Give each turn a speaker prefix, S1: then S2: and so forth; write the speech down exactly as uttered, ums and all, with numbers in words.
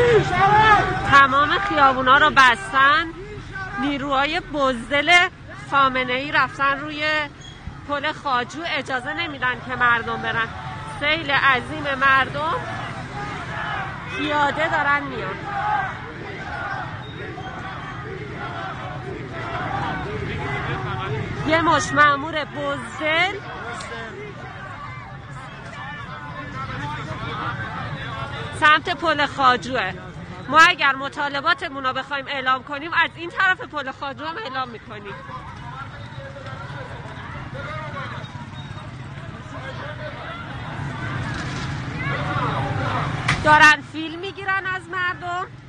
S1: تمام خیابونا رو بستن. نیروهای بزدل خامنه‌ای رفتن روی پل خواجو، اجازه نمیدن که مردم برن. سیل عظیم مردم پیاده دارن میان. یه مش مأمور بزدل سمت پل خواجوه. ما اگر مطالباتمون رو بخوایم اعلام کنیم از این طرف پل خواجو هم اعلام میکنیم. دارن فیلم میگیرن از مردم.